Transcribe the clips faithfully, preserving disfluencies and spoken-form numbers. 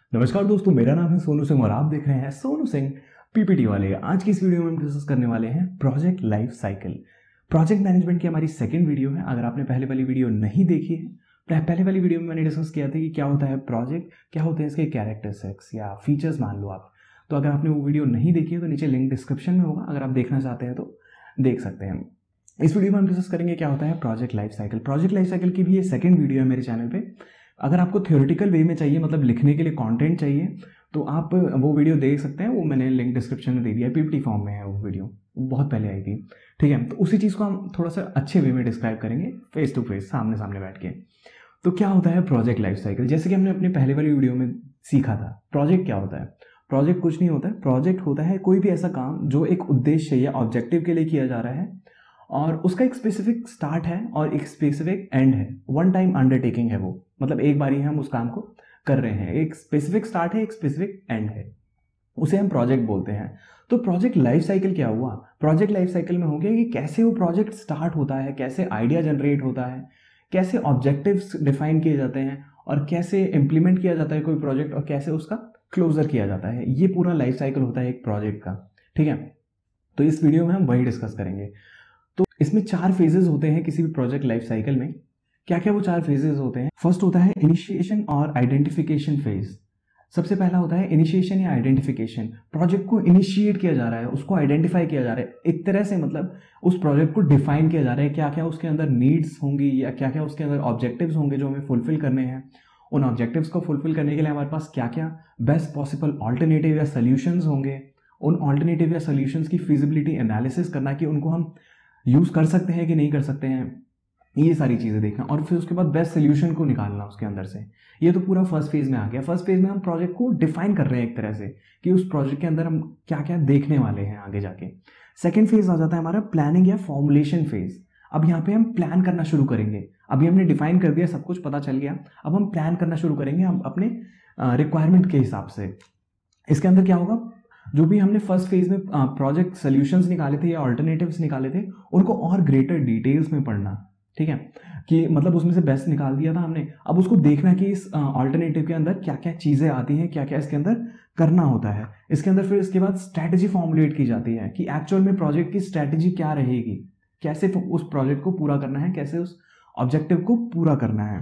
नमस्कार दोस्तों, मेरा नाम है सोनू सिंह और आप देख रहे हैं सोनू सिंह पीपीटी वाले। आज की इस वीडियो में हम डिस्कस करने वाले हैं project life cycle. Project management की हमारी सेकंड वीडियो है। अगर आपने पहले वाली वीडियो नहीं देखी है, पहले वाली वीडियो में मैंने डिस्कस किया था कि क्या होता है प्रोजेक्ट, क्या होते हैं इसके कैरेक्टरिस्टिक्स या फीचर्स मान लो आप। तो अगर आपने वो वीडियो नहीं देखी है तो नीचे लिंक डिस्क्रिप्शन में होगा, अगर आप देखना चाहते हैं तो देख सकते हैं। इस वीडियो में हम डिस्कस करेंगे क्या होता है project life cycle. Project life cycle की भी ये सेकंड वीडियो है मेरे चैनल पे। अगर आपको थ्योरेटिकल वे में चाहिए, मतलब लिखने के लिए कंटेंट चाहिए, तो आप वो वीडियो देख सकते हैं। वो मैंने लिंक डिस्क्रिप्शन में दे दिया है, पीपीटी फॉर्म में है वो वीडियो, वो बहुत पहले आई थी। ठीक है, तो उसी चीज़ को हम थोड़ा सा अच्छे वे में डिस्क्राइब करेंगे फेस टू फेस, सामने सामने बैठ के। तो क्या होता है प्रोजेक्ट लाइफ साइकिल, जैसे कि हमने अपने पहले वाली वीडियो में सीखा था। प्रोजेक्ट क्या होता है? प्रोजेक्ट कुछ नहीं होता है। प्रोजेक्ट होता है कोई भी ऐसा काम जो एक उद्देश्य या ऑब्जेक्टिव के लिए किया जा रहा है और उसका एक स्पेसिफिक स्टार्ट है और एक स्पेसिफिक एंड है। वन टाइम अंडरटेकिंग है वो, मतलब एक बार ही हम उस काम को कर रहे हैं। एक स्पेसिफिक स्टार्ट है, एक स्पेसिफिक एंड है, उसे हम प्रोजेक्ट बोलते हैं। तो प्रोजेक्ट लाइफ साइकिल क्या हुआ? प्रोजेक्ट लाइफ साइकिल में हो गया कि कैसे वो प्रोजेक्ट स्टार्ट होता है, कैसे आइडिया जनरेट होता है, कैसे ऑब्जेक्टिव्स डिफाइन किए जाते हैं और कैसे इंप्लीमेंट किया जाता है कोई प्रोजेक्ट और कैसे उसका क्लोजर किया जाता है। ये पूरा लाइफ साइकिल होता है एक प्रोजेक्ट का। ठीक है, तो इस वीडियो में हम वही डिस्कस करेंगे। तो इसमें चार फेजेस होते हैं किसी भी प्रोजेक्ट लाइफ साइकिल में। क्या क्या वो चार फेजेस होते हैं? फर्स्ट होता है इनिशिएशन और आइडेंटिफिकेशन फेज। सबसे पहला होता है इनिशिएशन या आइडेंटिफिकेशन। प्रोजेक्ट को इनिशिएट किया जा रहा है, उसको आइडेंटिफाई किया जा रहा है, एक तरह से मतलब उस प्रोजेक्ट को डिफाइन किया जा रहा है। क्या क्या उसके अंदर नीड्स होंगी या क्या क्या उसके अंदर ऑब्जेक्टिव्स होंगे जो हमें फुलफिल करने हैं। उन ऑब्जेक्टिव्स को फुलफिल करने के लिए हमारे पास क्या क्या बेस्ट पॉसिबल ऑल्टरनेटिव या सोल्यूशंस होंगे। उन ऑल्टरनेटिव या सोल्यूशंस की फिजिबिलिटी एनालिसिस करना कि उनको हम यूज़ कर सकते हैं कि नहीं कर सकते हैं, ये सारी चीज़ें देखना और फिर उसके बाद बेस्ट सोल्यूशन को निकालना उसके अंदर से। ये तो पूरा फर्स्ट फेज में आ गया। फर्स्ट फेज में हम प्रोजेक्ट को डिफाइन कर रहे हैं एक तरह से कि उस प्रोजेक्ट के अंदर हम क्या क्या देखने वाले हैं आगे जाके। सेकेंड फेज आ जाता है हमारा प्लानिंग या फॉर्मुलेशन फेज। अब यहाँ पे हम प्लान करना शुरू करेंगे। अभी हमने डिफाइन कर दिया, सब कुछ पता चल गया, अब हम प्लान करना शुरू करेंगे हम अपने रिक्वायरमेंट के हिसाब से। इसके अंदर क्या होगा, जो भी हमने फर्स्ट फेज में प्रोजेक्ट सोल्यूशंस निकाले थे या ऑल्टरनेटिव्स निकाले थे, उनको और ग्रेटर डिटेल्स में पढ़ना। ठीक है, कि मतलब उसमें से बेस्ट निकाल दिया था हमने, अब उसको देखना कि इस ऑल्टरनेटिव के अंदर क्या क्या चीज़ें आती हैं, क्या क्या इसके अंदर करना होता है। इसके अंदर फिर इसके बाद स्ट्रैटेजी फॉर्मुलेट की जाती है कि एक्चुअल में प्रोजेक्ट की स्ट्रैटेजी क्या रहेगी, कैसे उस प्रोजेक्ट को पूरा करना है, कैसे उस ऑब्जेक्टिव को पूरा करना है।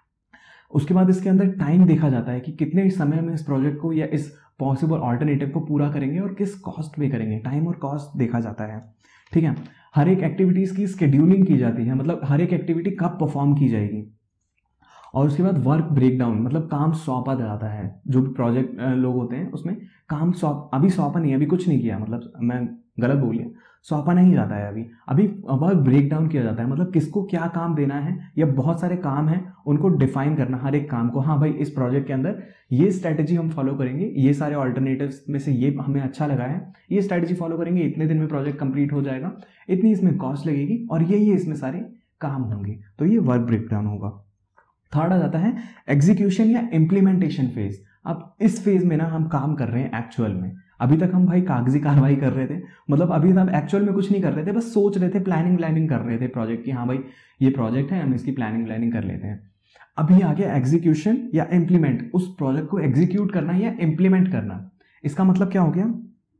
उसके बाद इसके अंदर टाइम देखा जाता है कि कितने समय में इस प्रोजेक्ट को या इस पॉसिबल ऑल्टरनेटिव को पूरा करेंगे और किस कॉस्ट में करेंगे। टाइम और कॉस्ट देखा जाता है। ठीक है, हर एक एक्टिविटीज़ की स्केड्यूलिंग की जाती है, मतलब हर एक एक्टिविटी कब परफॉर्म की जाएगी। और उसके बाद वर्क ब्रेकडाउन, मतलब काम सौंपा जाता है। जो भी प्रोजेक्ट लोग होते हैं उसमें काम सौंप अभी सौंपा नहीं, अभी कुछ नहीं किया, मतलब मैं गलत बोल गया, सौंपा नहीं जाता है अभी अभी वर्क ब्रेकडाउन किया जाता है, मतलब किसको क्या काम देना है या बहुत सारे काम हैं उनको डिफाइन करना हर एक काम को। हाँ भाई, इस प्रोजेक्ट के अंदर ये स्ट्रैटेजी हम फॉलो करेंगे, ये सारे ऑल्टरनेटिव्स में से ये हमें अच्छा लगा है, ये स्ट्रैटेजी फॉलो करेंगे, इतने दिन में प्रोजेक्ट कंप्लीट हो जाएगा, इतनी इसमें कॉस्ट लगेगी और ये ये इसमें सारे काम होंगे। तो ये वर्क ब्रेकडाउन होगा। थर्ड आ जाता है एग्जीक्यूशन या इम्प्लीमेंटेशन फेज। अब इस फेज में ना हम काम कर रहे हैं एक्चुअल में। अभी तक हम भाई कागजी कार्रवाई कर रहे थे, मतलब अभी हम एक्चुअल में कुछ नहीं कर रहे थे, बस सोच रहे थे, प्लानिंग प्लानिंग कर रहे थे प्रोजेक्ट की। हाँ भाई, ये प्रोजेक्ट है, हम इसकी प्लानिंग प्लानिंग कर लेते हैं। अभी आ गया एग्जीक्यूशन या इम्प्लीमेंट, उस प्रोजेक्ट को एग्जीक्यूट करना या इम्प्लीमेंट करना। इसका मतलब क्या हो गया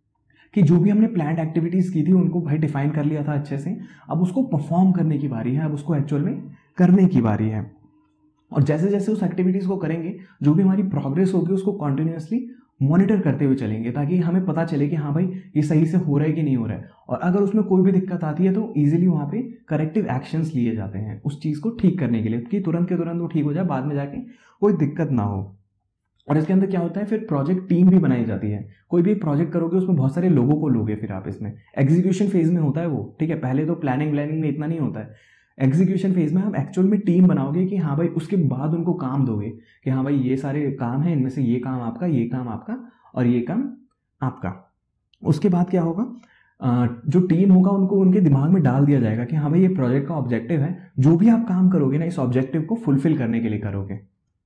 कि जो भी हमने प्लान्ड एक्टिविटीज की थी उनको भाई डिफाइन कर लिया था अच्छे से, अब उसको परफॉर्म करने की बारी है, अब उसको एक्चुअल में करने की बारी है। और जैसे जैसे उस एक्टिविटीज़ को करेंगे, जो भी हमारी प्रोग्रेस होगी उसको कॉन्टिन्यूसली मॉनिटर करते हुए चलेंगे, ताकि हमें पता चले कि हाँ भाई ये सही से हो रहा है कि नहीं हो रहा है। और अगर उसमें कोई भी दिक्कत आती है तो ईजिली वहाँ पे करेक्टिव एक्शंस लिए जाते हैं उस चीज़ को ठीक करने के लिए, कि तुरंत के तुरंत वो ठीक हो जाए, बाद में जाके कोई दिक्कत ना हो। और इसके अंदर क्या होता है, फिर प्रोजेक्ट टीम भी बनाई जाती है। कोई भी प्रोजेक्ट करोगे उसमें बहुत सारे लोगों को लोगे फिर आप इसमें। एग्जीक्यूशन फेज में होता है वो, ठीक है, पहले तो प्लानिंग प्लानिंग में इतना नहीं होता है। एग्जीक्यूशन फेज में हम एक्चुअल में टीम बनाओगे कि हाँ भाई, उसके बाद उनको काम दोगे कि हाँ भाई ये सारे काम हैं, इनमें से ये काम आपका, ये काम आपका और ये काम आपका। उसके बाद क्या होगा, जो टीम होगा उनको उनके दिमाग में डाल दिया जाएगा कि हाँ भाई ये प्रोजेक्ट का ऑब्जेक्टिव है, जो भी आप काम करोगे ना इस ऑब्जेक्टिव को फुलफिल करने के लिए करोगे।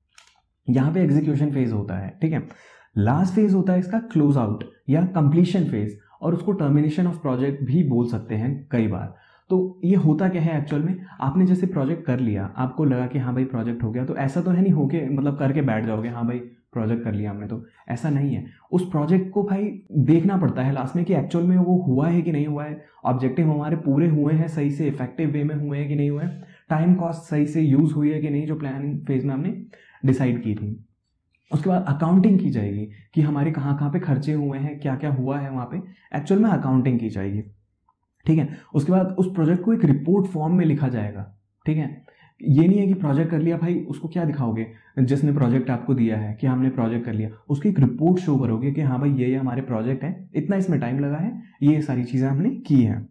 यहाँ पे एग्जीक्यूशन फेज होता है। ठीक है, लास्ट फेज होता है इसका क्लोज आउट या कंप्लीशन फेज, और उसको टर्मिनेशन ऑफ प्रोजेक्ट भी बोल सकते हैं कई बार। तो ये होता क्या है एक्चुअल में, आपने जैसे प्रोजेक्ट कर लिया, आपको लगा कि हाँ भाई प्रोजेक्ट हो गया, तो ऐसा तो है नहीं हो के मतलब करके बैठ जाओगे हाँ भाई प्रोजेक्ट कर लिया हमने तो, ऐसा नहीं है। उस प्रोजेक्ट को भाई देखना पड़ता है लास्ट में कि एक्चुअल में वो हुआ है कि नहीं हुआ है, ऑब्जेक्टिव हमारे पूरे हुए हैं सही से, इफेक्टिव वे में हुए हैं कि नहीं हुए हैं, टाइम कॉस्ट सही से यूज़ हुई है कि नहीं जो प्लानिंग फेज में हमने डिसाइड की थी। उसके बाद अकाउंटिंग की जाएगी कि हमारे कहाँ कहाँ पे खर्चे हुए हैं, क्या क्या हुआ है वहाँ पे, एक्चुअल में अकाउंटिंग की जाएगी, ठीक है। उसके बाद उस प्रोजेक्ट को एक रिपोर्ट फॉर्म में लिखा जाएगा, ठीक है। ये नहीं है कि प्रोजेक्ट कर लिया भाई उसको क्या दिखाओगे, जिसने प्रोजेक्ट आपको दिया है कि हमने प्रोजेक्ट कर लिया, उसकी एक रिपोर्ट शो करोगे कि हाँ भाई ये ये हमारे प्रोजेक्ट है, इतना इसमें टाइम लगा है, ये सारी चीज़ें हमने की हैं,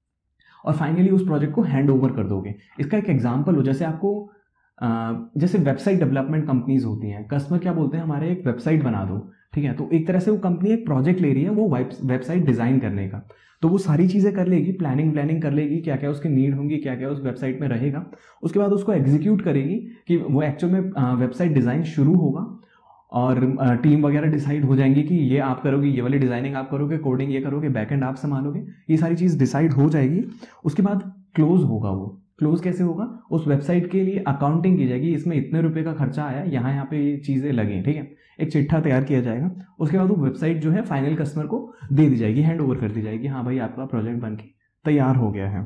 और फाइनली उस प्रोजेक्ट को हैंड ओवर कर दोगे। इसका एक एग्जाम्पल हो, जैसे आपको जैसे वेबसाइट डेवलपमेंट कंपनीज होती हैं, कस्टमर क्या बोलते हैं, हमारे एक वेबसाइट बना दो, ठीक है। तो एक तरह से वो कंपनी एक प्रोजेक्ट ले रही है वो वेबसाइट डिज़ाइन करने का, तो वो सारी चीज़ें कर लेगी, प्लानिंग प्लानिंग कर लेगी, क्या क्या उसकी नीड होंगी, क्या क्या उस वेबसाइट में रहेगा, उसके बाद उसको एग्जीक्यूट करेगी कि वो एक्चुअल में वेबसाइट डिज़ाइन शुरू होगा, और टीम वगैरह डिसाइड हो जाएंगी कि ये आप करोगे, ये वाली डिज़ाइनिंग आप करोगे, कोडिंग ये करोगे, बैकएंड आप संभालोगे, ये सारी चीज़ डिसाइड हो जाएगी। उसके बाद क्लोज होगा। वो क्लोज कैसे होगा, उस वेबसाइट के लिए अकाउंटिंग की जाएगी, इसमें इतने रुपए का खर्चा आया, यहाँ यहाँ पे ये चीज़ें लगी, ठीक है। एक चिट्ठा तैयार किया जाएगा, उसके बाद वो वेबसाइट जो है फाइनल कस्टमर को दे दी जाएगी, हैंड ओवर कर दी जाएगी, हाँ भाई आपका प्रोजेक्ट बन के तैयार हो गया है।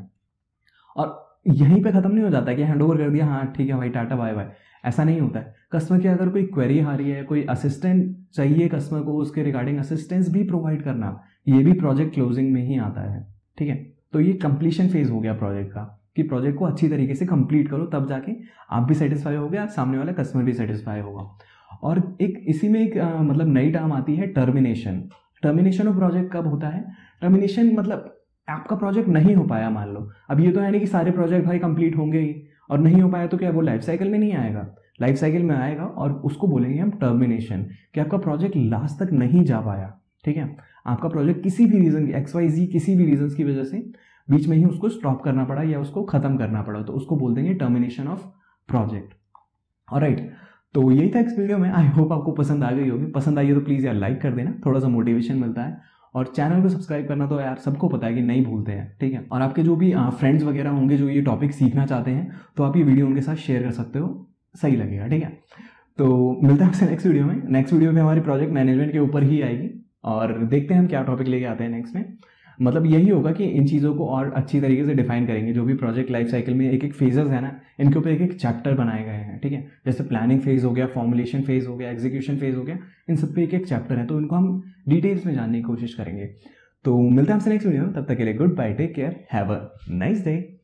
और यहीं पे ख़त्म नहीं हो जाता कि हैंड ओवर कर दिया, हाँ ठीक है भाई टाटा बाय बाय, ऐसा नहीं होता है। कस्टमर की अगर कोई क्वेरी आ रही है, कोई असिस्टेंट चाहिए कस्टमर को, उसके रिगार्डिंग असिस्टेंस भी प्रोवाइड करना, ये भी प्रोजेक्ट क्लोजिंग में ही आता है, ठीक है। तो ये कंप्लीशन फेज हो गया प्रोजेक्ट का, कि प्रोजेक्ट को अच्छी तरीके से कंप्लीट करो, तब जाके आप भी सेटिस्फाई हो गया, सामने वाला कस्टमर भी सेटिस्फाई होगा। और एक इसी में एक आ, मतलब नई टर्म आती है टर्मिनेशन। टर्मिनेशन ऑफ प्रोजेक्ट कब होता है, टर्मिनेशन मतलब आपका प्रोजेक्ट नहीं हो पाया, मान लो, अब ये तो है नहीं कि सारे प्रोजेक्ट भाई कंप्लीट होंगे ही, और नहीं हो पाया तो क्या वो लाइफ साइकिल में नहीं आएगा, लाइफ साइकिल में आएगा, और उसको बोलेंगे हम टर्मिनेशन, कि आपका प्रोजेक्ट लास्ट तक नहीं जा पाया, ठीक है। आपका प्रोजेक्ट किसी भी रीज़न एक्स वाई जी किसी भी रीजन की वजह से बीच में ही उसको स्टॉप करना पड़ा या उसको खत्म करना पड़ा, तो उसको बोल देंगे टर्मिनेशन ऑफ प्रोजेक्ट। ऑलराइट, तो यही था इस वीडियो में। आई होप आपको पसंद आ गई होगी, पसंद आई है तो प्लीज़ यार लाइक कर देना, थोड़ा सा मोटिवेशन मिलता है, और चैनल को सब्सक्राइब करना तो यार सबको पता है कि नहीं भूलते हैं, ठीक है। और आपके जो भी फ्रेंड्स वगैरह होंगे जो ये टॉपिक सीखना चाहते हैं, तो आप ये वीडियो उनके साथ शेयर कर सकते हो, सही लगेगा, ठीक है। तो मिलते हैं आपसे नेक्स्ट वीडियो में। नेक्स्ट वीडियो में हमारी प्रोजेक्ट मैनेजमेंट के ऊपर ही आएगी, और देखते हैं हम क्या टॉपिक लेके आते हैं नेक्स्ट में। मतलब यही होगा कि इन चीज़ों को और अच्छी तरीके से डिफाइन करेंगे, जो भी प्रोजेक्ट लाइफ साइकिल में एक एक फेजेस है ना, इनके ऊपर एक एक चैप्टर बनाए गए हैं, ठीक है। जैसे प्लानिंग फेज हो गया, फॉर्मुलेशन फेज हो गया, एग्जीक्यूशन फेज हो गया, इन सब पे एक एक चैप्टर है, तो इनको हम डिटेल्स में जानने की कोशिश करेंगे। तो मिलते हैं आपसे नेक्स्ट वीडियो में, तब तक के लिए good bye, take care, have a nice day.